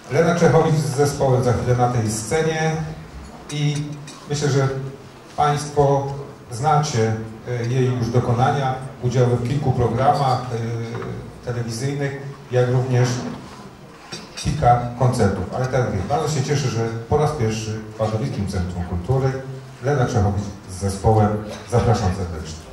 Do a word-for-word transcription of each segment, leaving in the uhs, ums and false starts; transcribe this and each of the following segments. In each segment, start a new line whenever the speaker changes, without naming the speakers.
Lena Czechowicz z zespołem za chwilę na tej scenie i myślę, że Państwo znacie jej już dokonania, udziały w kilku programach telewizyjnych, jak również kilka koncertów. Ale tak wiem, bardzo się cieszę, że po raz pierwszy w Wadowickim Centrum Kultury Lena Czechowicz z zespołem. Zapraszam serdecznie.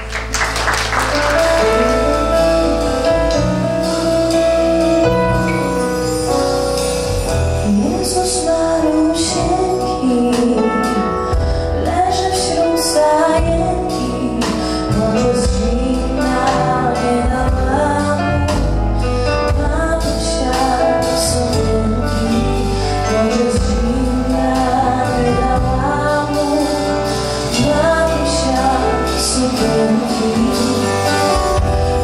Jezus Marusieńki leży wśród stajenki, może zimna nie dała mu Mamusia sukienki, może zimna nie dała mu Mamusia sukienki.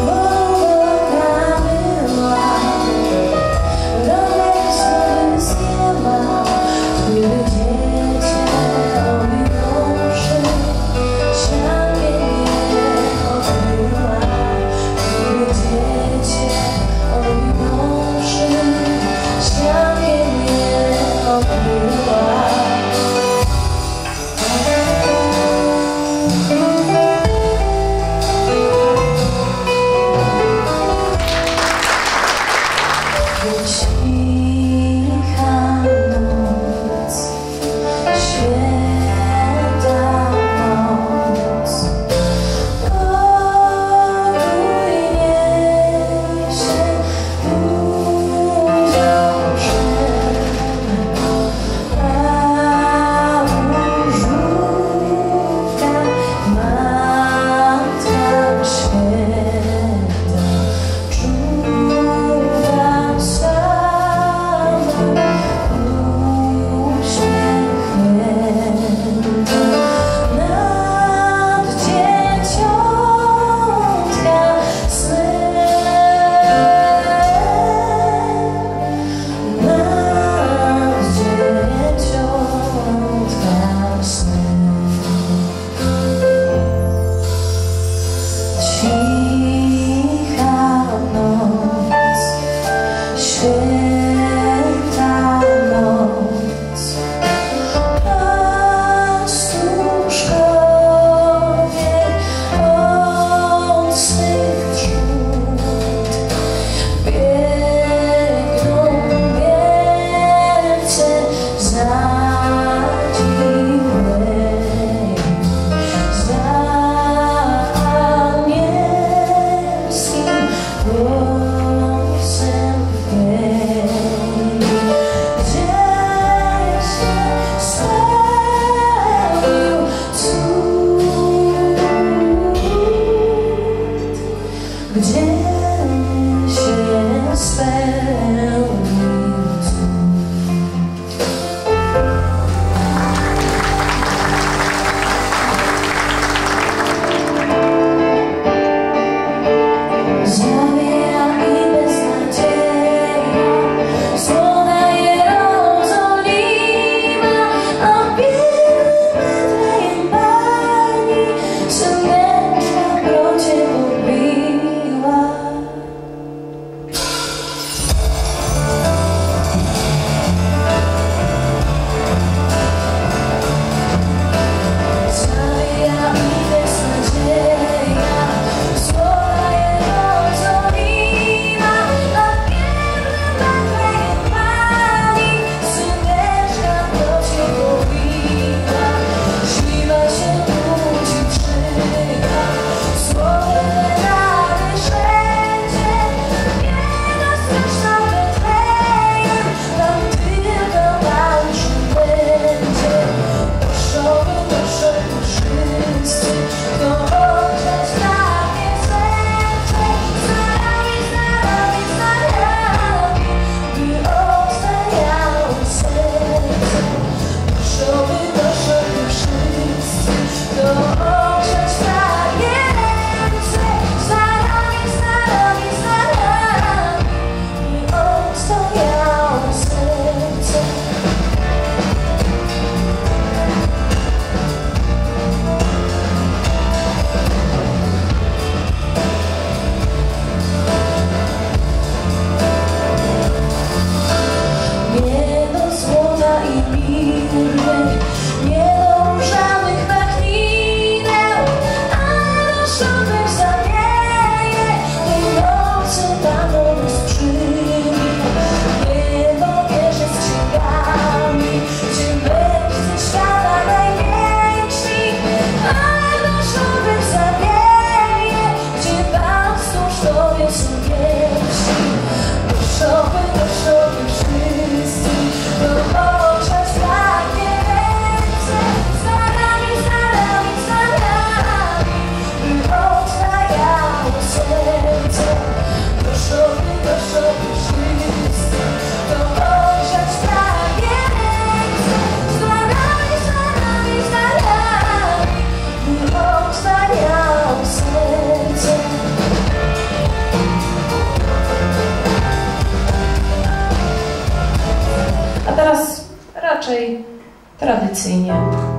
raczej tradycyjnie.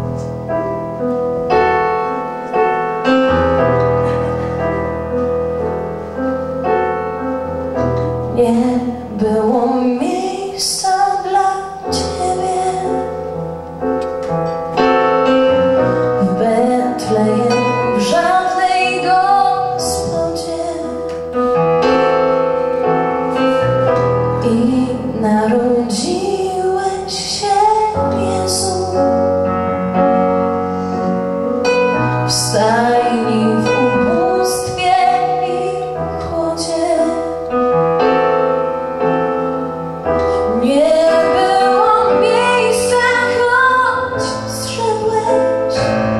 Nie było miejsca dla Ciebie w Betlejem, w żadnej gospodzie, i narodziłeś się, Jezu, w stajni, w ubóstwie i chłodzie. Nie było miejsca, choć strzegłeś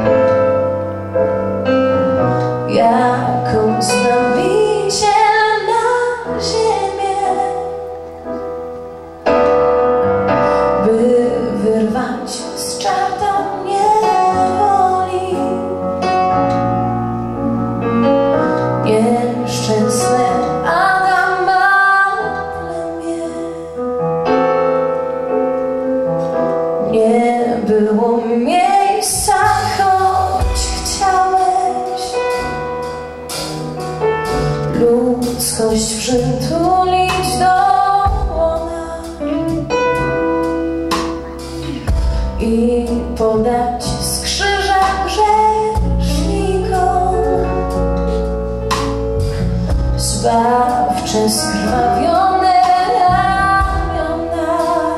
jako Zbawiciel na ziemię, by wyrwać z czarta niewoli nieszczęsne Adama plemię. Nie było miejsca, choć chciałeś ludzkość przytulić do łona i podać z krzyża grzesznikom zbawcze skrwawione ramiona.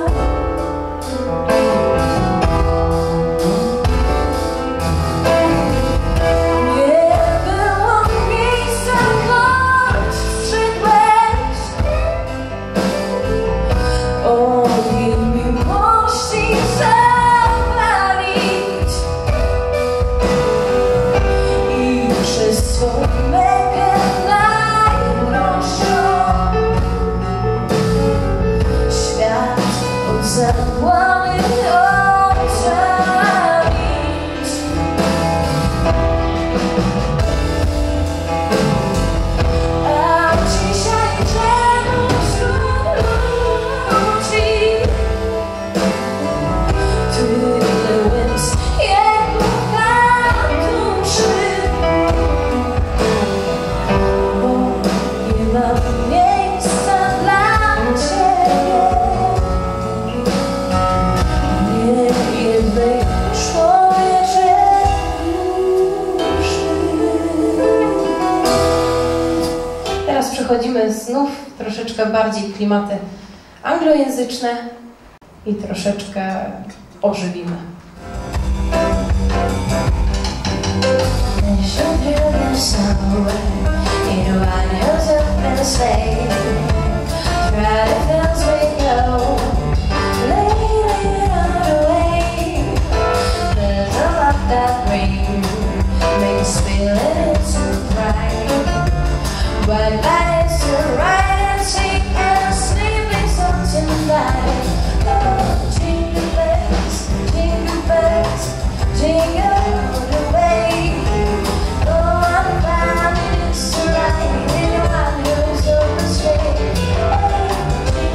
Nie było miejsca, choć strzegłeś ogień miłości zapalić i przez swą mękę najdroższą świat od zapłony ocalić. A dzisiaj czemu wśród ludzi tyle łez jego duszy, bo nie ma miejsca dla Ciebie, nie jednej człowieczej duszy.
Teraz przechodzimy znów troszeczkę bardziej w klimaty anglojęzyczne i troszeczkę ożywimy.
But lights are right and sing and sleeping songs tonight. Oh, jingle bells, jingle bells, jingle all the way. Oh, I'm glad it's right in one who's on the street. Oh,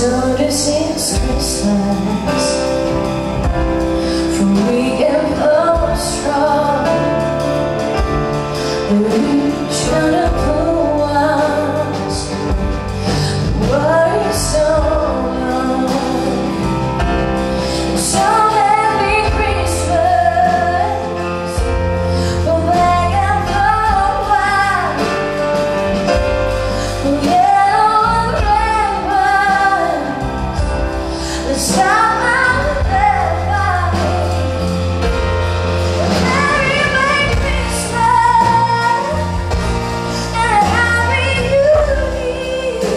So this is Christmas, for we can pull strong, and we try to pull us worry so long. So happy Christmas, for back and forward, for yellow and red ones, the summer weather. Merry Merry Christmas and a Happy New Year.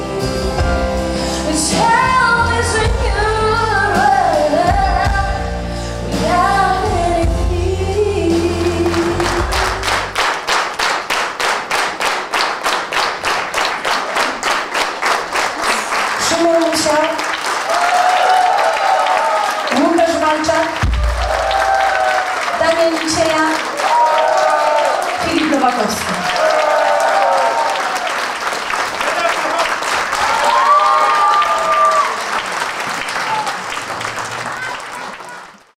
This hell is a new world without any fear.
Szymon Musiał, Łukasz Walczak, Daniel Licieja, Filip Nowakowski.